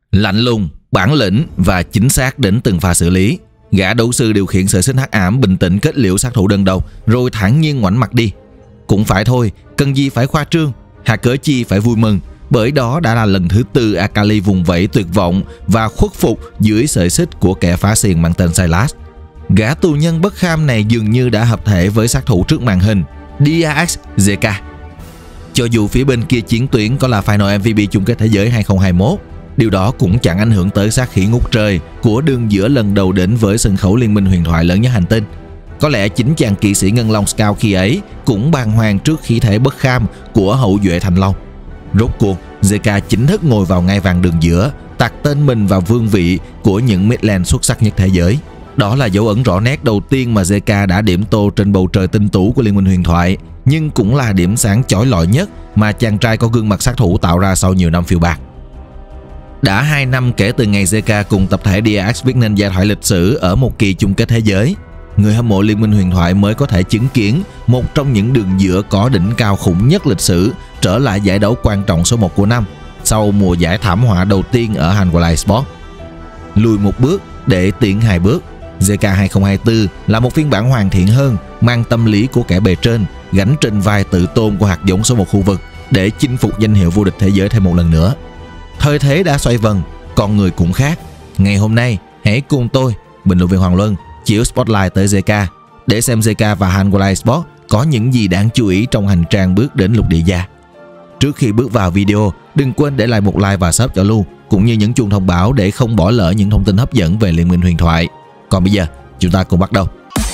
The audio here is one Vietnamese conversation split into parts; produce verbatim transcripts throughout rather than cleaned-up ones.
Lạnh lùng, bản lĩnh và chính xác đến từng pha xử lý. Gã đấu sư điều khiển sợi xích hắc ám bình tĩnh kết liễu sát thủ đơn đầu rồi thản nhiên ngoảnh mặt đi. Cũng phải thôi, cần gì phải khoa trương, hà cớ chi phải vui mừng, bởi đó đã là lần thứ tư Akali vùng vẫy tuyệt vọng và khuất phục dưới sợi xích của kẻ phá xiềng mang tên Sylas. Gã tù nhân bất kham này dường như đã hợp thể với sát thủ trước màn hình, đê rờ ích giê ca. Cho dù phía bên kia chiến tuyến có là Final em vê pê chung kết thế giới hai không hai mốt, điều đó cũng chẳng ảnh hưởng tới sát khí ngút trời của đường giữa lần đầu đến với sân khấu liên minh huyền thoại lớn nhất hành tinh. Có lẽ chính chàng kỵ sĩ Ngân Long Scout khi ấy cũng bàng hoàng trước khí thể bất kham của hậu duệ Thành Long. Rốt cuộc, giê ca chính thức ngồi vào ngai vàng đường giữa, đặt tên mình vào vương vị của những midlane xuất sắc nhất thế giới. Đó là dấu ấn rõ nét đầu tiên mà giê ca đã điểm tô trên bầu trời tinh tú của liên minh huyền thoại, nhưng cũng là điểm sáng chói lọi nhất mà chàng trai có gương mặt sát thủ tạo ra sau nhiều năm phiêu bạt. Đã hai năm kể từ ngày giê ca cùng tập thể đê rờ ích viết nên giai thoại lịch sử ở một kỳ chung kết thế giới, người hâm mộ liên minh huyền thoại mới có thể chứng kiến một trong những đường giữa có đỉnh cao khủng nhất lịch sử trở lại giải đấu quan trọng số một của năm sau mùa giải thảm họa đầu tiên ở Hanwha Esports. Lùi một bước để tiến hai bước, giê ca hai không hai tư là một phiên bản hoàn thiện hơn, mang tâm lý của kẻ bề trên, gánh trên vai tự tôn của hạt giống số một khu vực để chinh phục danh hiệu vô địch thế giới thêm một lần nữa. Thời thế đã xoay vần, con người cũng khác. Ngày hôm nay, hãy cùng tôi, bình luận viên Hoàng Luân, chiếu spotlight tới giê ca để xem giê ca và Hanwha Esports có những gì đáng chú ý trong hành trang bước đến lục địa già. Trước khi bước vào video, đừng quên để lại một like và sub cho Lu, cũng như nhấn chuông thông báo để không bỏ lỡ những thông tin hấp dẫn về liên minh huyền thoại. Còn bây giờ, chúng ta cùng bắt đầu.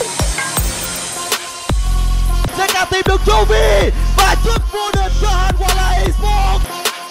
giê ca tìm được trophy và chức vô địch cho Hanwha Esports.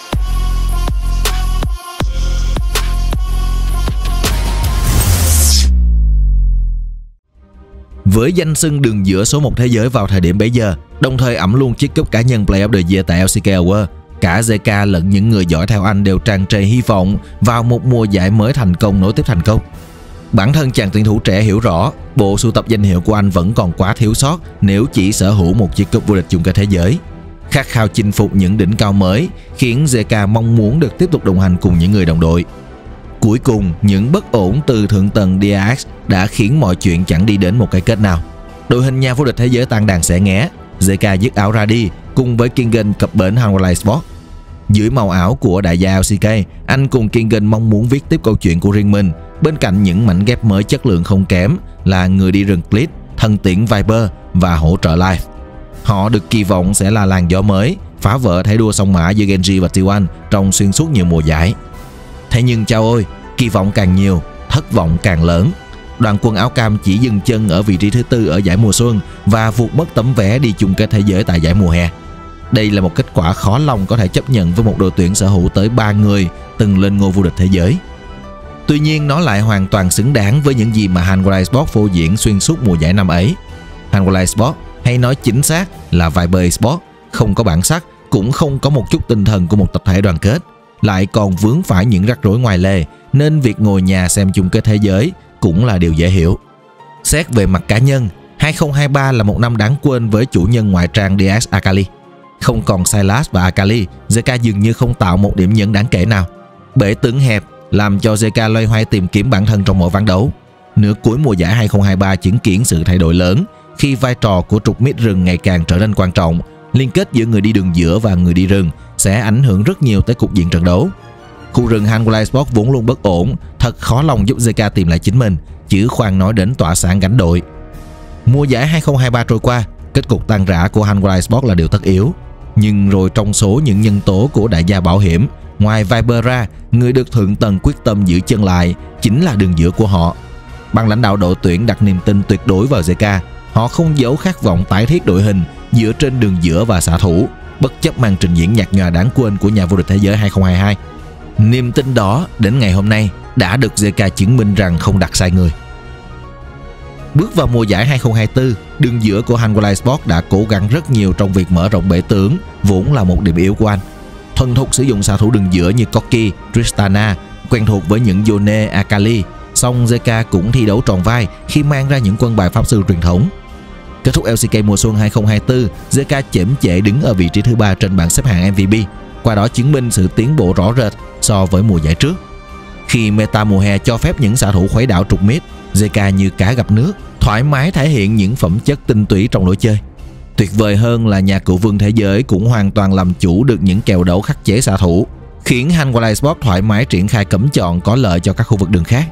Với danh xưng đường giữa số một thế giới vào thời điểm bấy giờ, đồng thời ẵm luôn chiếc cúp cá nhân Player of the Year tại lờ xê ca Award, cả giê ca lẫn những người dõi theo anh đều tràn trề hy vọng vào một mùa giải mới thành công nối tiếp thành công. Bản thân chàng tuyển thủ trẻ hiểu rõ, bộ sưu tập danh hiệu của anh vẫn còn quá thiếu sót nếu chỉ sở hữu một chiếc cúp vô địch chung kết thế giới. Khát khao chinh phục những đỉnh cao mới khiến giê ca mong muốn được tiếp tục đồng hành cùng những người đồng đội. Cuối cùng, những bất ổn từ thượng tầng đê rờ ích đã khiến mọi chuyện chẳng đi đến một cái kết nào. Đội hình nhà vô địch thế giới tan đàn xẻ nghé, giê ca dứt áo ra đi cùng với Kingen cập bến Hanwha Esports. Dưới màu áo của đại gia lờ xê ca, anh cùng Kingen mong muốn viết tiếp câu chuyện của riêng mình, bên cạnh những mảnh ghép mới chất lượng không kém là người đi rừng Clit, thần tiễn Viper và hỗ trợ Life. Họ được kỳ vọng sẽ là làn gió mới, phá vỡ thế đua song mã giữa Genji và T một trong xuyên suốt nhiều mùa giải. Thế nhưng chao ôi, kỳ vọng càng nhiều, thất vọng càng lớn. Đoàn quân áo cam chỉ dừng chân ở vị trí thứ tư ở giải mùa xuân và vụt mất tấm vé đi chung kết thế giới tại giải mùa hè. Đây là một kết quả khó lòng có thể chấp nhận với một đội tuyển sở hữu tới ba người từng lên ngôi vô địch thế giới. Tuy nhiên nó lại hoàn toàn xứng đáng với những gì mà Hanwha Esports phô diễn xuyên suốt mùa giải năm ấy. Hanwha Esports, hay nói chính xác là Viper Esports, không có bản sắc, cũng không có một chút tinh thần của một tập thể đoàn kết, lại còn vướng phải những rắc rối ngoài lề, nên việc ngồi nhà xem chung kết thế giới cũng là điều dễ hiểu. Xét về mặt cá nhân, hai không hai ba là một năm đáng quên với chủ nhân ngoại trang đê rờ ích Akali. Không còn Sylas và Akali, giê ca dường như không tạo một điểm nhấn đáng kể nào. Bể tướng hẹp làm cho giê ca loay hoay tìm kiếm bản thân trong mỗi ván đấu. Nửa cuối mùa giải hai không hai ba chứng kiến sự thay đổi lớn khi vai trò của trục mid rừng ngày càng trở nên quan trọng. Liên kết giữa người đi đường giữa và người đi rừng sẽ ảnh hưởng rất nhiều tới cục diện trận đấu. Khu rừng Hanwha Esports vốn luôn bất ổn, thật khó lòng giúp giê ca tìm lại chính mình, chứ khoan nói đến tỏa sáng gánh đội. Mùa giải hai không hai ba trôi qua, kết cục tan rã của Hanwha Esports là điều tất yếu. Nhưng rồi trong số những nhân tố của đại gia bảo hiểm, ngoài Viper ra, người được thượng tầng quyết tâm giữ chân lại chính là đường giữa của họ. Ban lãnh đạo đội tuyển đặt niềm tin tuyệt đối vào giê ca. Họ không giấu khát vọng tái thiết đội hình dựa trên đường giữa và xạ thủ, bất chấp màn trình diễn nhạt nhòa đáng quên của nhà vô địch thế giới hai không hai hai. Niềm tin đó đến ngày hôm nay đã được giê ca chứng minh rằng không đặt sai người. Bước vào mùa giải hai không hai tư, đường giữa của Hanwha Esports đã cố gắng rất nhiều trong việc mở rộng bể tướng, vốn là một điểm yếu của anh. Thuần thục sử dụng xạ thủ đường giữa như Corki, Tristana, quen thuộc với những Yone, Akali, song giê ca cũng thi đấu tròn vai khi mang ra những quân bài pháp sư truyền thống. Kết thúc lờ xê ca mùa xuân hai không hai tư, giê ca chễm chệ đứng ở vị trí thứ ba trên bảng xếp hạng em vê pê, qua đó chứng minh sự tiến bộ rõ rệt so với mùa giải trước. Khi meta mùa hè cho phép những xạ thủ khuấy đảo trục mid, giê ca như cá gặp nước, thoải mái thể hiện những phẩm chất tinh túy trong lối chơi. Tuyệt vời hơn là nhà cựu vương thế giới cũng hoàn toàn làm chủ được những kèo đấu khắc chế xạ thủ, khiến Hanwha Esports thoải mái triển khai cấm chọn có lợi cho các khu vực đường khác.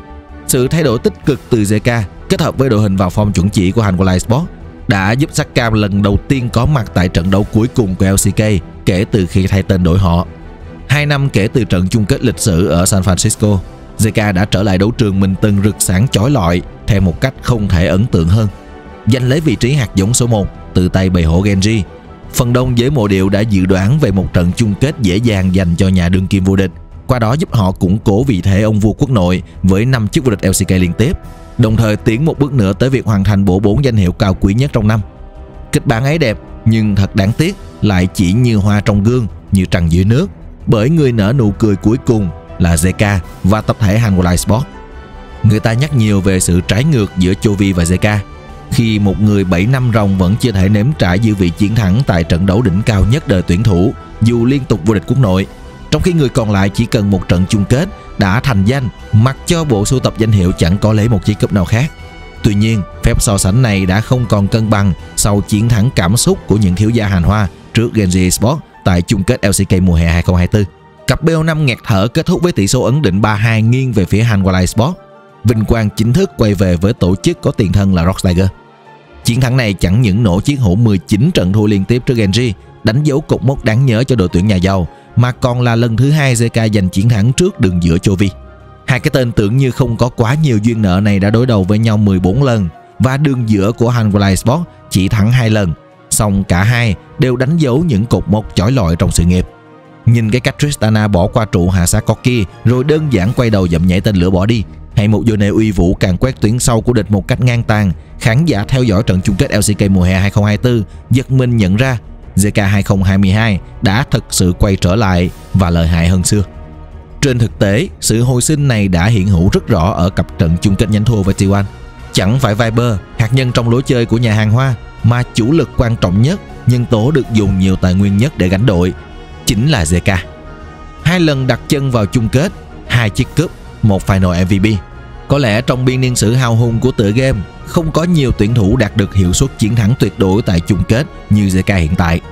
Sự thay đổi tích cực từ giê ca kết hợp với đội hình vào form chuẩn chỉ của Hanwha Esports đã giúp Sakam lần đầu tiên có mặt tại trận đấu cuối cùng của lờ xê ca kể từ khi thay tên đổi họ. Hai năm kể từ trận chung kết lịch sử ở San Francisco, giê ca đã trở lại đấu trường mình từng rực sáng chói lọi theo một cách không thể ấn tượng hơn, giành lấy vị trí hạt giống số một từ tay bầy hổ Genji. Phần đông giới mộ điệu đã dự đoán về một trận chung kết dễ dàng dành cho nhà đương kim vô địch, qua đó giúp họ củng cố vị thế ông vua quốc nội với năm chức vô địch lờ xê ca liên tiếp, đồng thời tiến một bước nữa tới việc hoàn thành bộ bốn danh hiệu cao quý nhất trong năm. Kịch bản ấy đẹp nhưng thật đáng tiếc lại chỉ như hoa trong gương, như trăng dưới nước, bởi người nở nụ cười cuối cùng là giê ca và tập thể Hanwha Esports. Người ta nhắc nhiều về sự trái ngược giữa Chovy và giê ca, khi một người bảy năm ròng vẫn chưa thể nếm trải dư vị chiến thắng tại trận đấu đỉnh cao nhất đời tuyển thủ dù liên tục vô địch quốc nội, trong khi người còn lại chỉ cần một trận chung kết đã thành danh, mặc cho bộ sưu tập danh hiệu chẳng có lấy một chiếc cúp nào khác. Tuy nhiên, phép so sánh này đã không còn cân bằng sau chiến thắng cảm xúc của những thiếu gia Hàn Hoa trước Genji Esports tại chung kết lờ xê ca mùa hè hai không hai tư. Cặp bê o năm nghẹt thở kết thúc với tỷ số ấn định ba hai nghiêng về phía Hanwha Esports. Vinh quang chính thức quay về với tổ chức có tiền thân là Rock Tiger. Chiến thắng này chẳng những nổ chiếc hũ mười chín trận thua liên tiếp trước Genji, đánh dấu cột mốc đáng nhớ cho đội tuyển nhà giàu, mà còn là lần thứ hai giê ca giành chiến thắng trước đường giữa Chovy. Hai cái tên tưởng như không có quá nhiều duyên nợ này đã đối đầu với nhau mười bốn lần, và đường giữa của Hanwha Esports chỉ thắng hai lần, song cả hai đều đánh dấu những cột mốc chói lọi trong sự nghiệp. Nhìn cái cách Tristana bỏ qua trụ hạ sát Corki rồi đơn giản quay đầu dậm nhảy tên lửa bỏ đi, hay một Yone uy vũ càng quét tuyến sau của địch một cách ngang tàn, khán giả theo dõi trận chung kết lờ xê ca mùa hè hai không hai tư giật mình nhận ra giê ca hai không hai hai đã thực sự quay trở lại và lợi hại hơn xưa. Trên thực tế, sự hồi sinh này đã hiện hữu rất rõ ở cặp trận chung kết nhánh thua với T một. Chẳng phải Viper, hạt nhân trong lối chơi của nhà hàng Hoa, mà chủ lực quan trọng nhất, nhân tố được dùng nhiều tài nguyên nhất để gánh đội, chính là giê ca. Hai lần đặt chân vào chung kết, hai chiếc cúp, một Final em vê pê. Có lẽ trong biên niên sử hào hùng của tựa game, không có nhiều tuyển thủ đạt được hiệu suất chiến thắng tuyệt đối tại chung kết như giê ca hiện tại.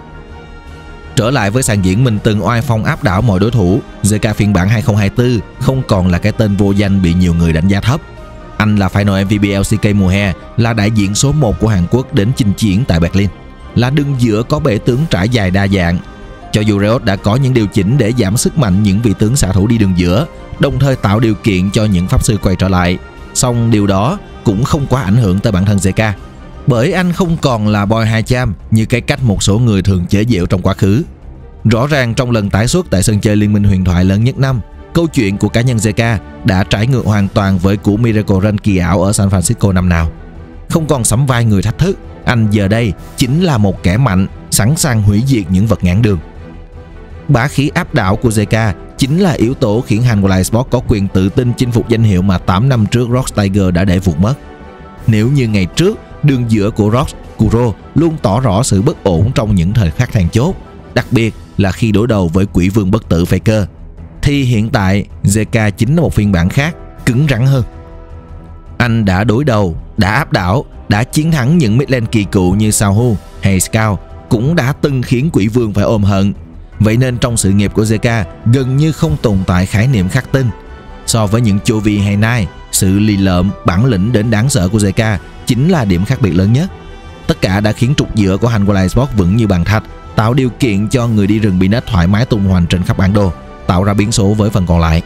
Trở lại với sàn diễn mình từng oai phong áp đảo mọi đối thủ, giê ca phiên bản hai không hai tư không còn là cái tên vô danh bị nhiều người đánh giá thấp. Anh là Final em vê pê lờ xê ca mùa hè, là đại diện số một của Hàn Quốc đến chinh chiến tại Berlin, là đường giữa có bể tướng trải dài đa dạng. Cho dù Riot đã có những điều chỉnh để giảm sức mạnh những vị tướng xạ thủ đi đường giữa, đồng thời tạo điều kiện cho những pháp sư quay trở lại, song điều đó cũng không quá ảnh hưởng tới bản thân giê ca, bởi anh không còn là boy hai cham như cái cách một số người thường chế giễu trong quá khứ. Rõ ràng trong lần tái xuất tại sân chơi Liên minh huyền thoại lớn nhất năm, câu chuyện của cá nhân giê ca đã trái ngược hoàn toàn với của Miracle Run kỳ ảo ở San Francisco năm nào. Không còn sắm vai người thách thức, anh giờ đây chính là một kẻ mạnh, sẵn sàng hủy diệt những vật ngáng đường. Bá khí áp đảo của giê ca chính là yếu tố khiến Hanwha Esports có quyền tự tin chinh phục danh hiệu mà tám năm trước Rock Tiger đã để vụt mất. Nếu như ngày trước, đường giữa của Rock, Kuro luôn tỏ rõ sự bất ổn trong những thời khắc then chốt, đặc biệt là khi đối đầu với quỷ vương bất tử Faker, thì hiện tại giê ca chính là một phiên bản khác, cứng rắn hơn. Anh đã đối đầu, đã áp đảo, đã chiến thắng những midlane kỳ cựu như Sao hay Scout, cũng đã từng khiến quỷ vương phải ôm hận. Vậy nên trong sự nghiệp của giê ca gần như không tồn tại khái niệm khắc tinh. So với những Chovy hay Nai, sự lì lợm, bản lĩnh đến đáng sợ của giê ca chính là điểm khác biệt lớn nhất. Tất cả đã khiến trục giữa của Hanwha Esports vững như bàn thạch, tạo điều kiện cho người đi rừng bị nết thoải mái tung hoành trên khắp bản đồ, tạo ra biến số với phần còn lại.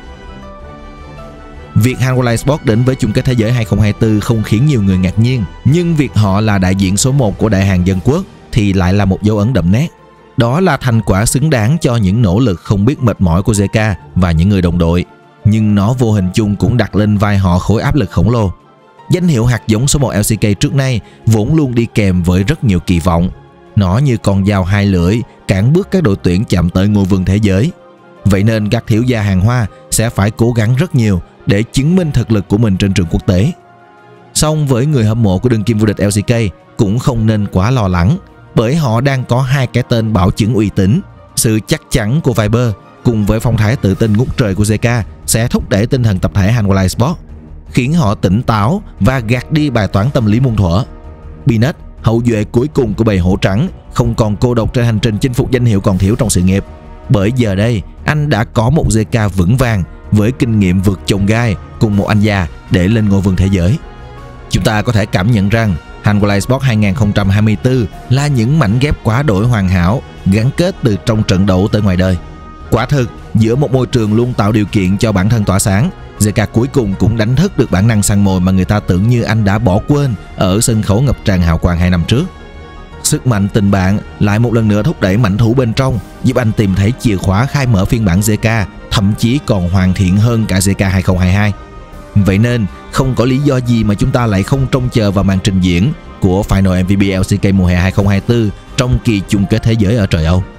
Việc Hanwha Esports đến với chung kết thế giới hai không hai tư không khiến nhiều người ngạc nhiên, nhưng việc họ là đại diện số một của đại hàng dân quốc thì lại là một dấu ấn đậm nét. Đó là thành quả xứng đáng cho những nỗ lực không biết mệt mỏi của giê ca và những người đồng đội, nhưng nó vô hình chung cũng đặt lên vai họ khối áp lực khổng lồ. Danh hiệu hạt giống số một lờ xê ca trước nay vốn luôn đi kèm với rất nhiều kỳ vọng. Nó như con dao hai lưỡi cản bước các đội tuyển chạm tới ngôi vương thế giới. Vậy nên các thiếu gia hàng Hoa sẽ phải cố gắng rất nhiều để chứng minh thực lực của mình trên trường quốc tế. Song với người hâm mộ của đương kim vô địch lờ xê ca cũng không nên quá lo lắng, bởi họ đang có hai cái tên bảo chứng uy tín. Sự chắc chắn của Viper cùng với phong thái tự tin ngút trời của giê ca sẽ thúc đẩy tinh thần tập thể Hanwha Esports, khiến họ tỉnh táo và gạt đi bài toán tâm lý muôn thuở. Peanut, hậu duệ cuối cùng của bầy hổ trắng, không còn cô độc trên hành trình chinh phục danh hiệu còn thiếu trong sự nghiệp. Bởi giờ đây, anh đã có một giê ca vững vàng với kinh nghiệm vượt chông gai cùng một anh già để lên ngôi vương thế giới. Chúng ta có thể cảm nhận rằng Hanwha Esports hai không hai tư là những mảnh ghép quá đổi hoàn hảo, gắn kết từ trong trận đấu tới ngoài đời. Quả thực, giữa một môi trường luôn tạo điều kiện cho bản thân tỏa sáng, giê ca cuối cùng cũng đánh thức được bản năng săn mồi mà người ta tưởng như anh đã bỏ quên ở sân khấu ngập tràn hào quang hai năm trước. Sức mạnh tình bạn lại một lần nữa thúc đẩy mảnh thủ bên trong, giúp anh tìm thấy chìa khóa khai mở phiên bản giê ca, thậm chí còn hoàn thiện hơn cả giê ca hai không hai hai. Vậy nên, không có lý do gì mà chúng ta lại không trông chờ vào màn trình diễn của Final em vê pê lờ xê ca mùa hè hai không hai tư trong kỳ chung kết thế giới ở trời Âu.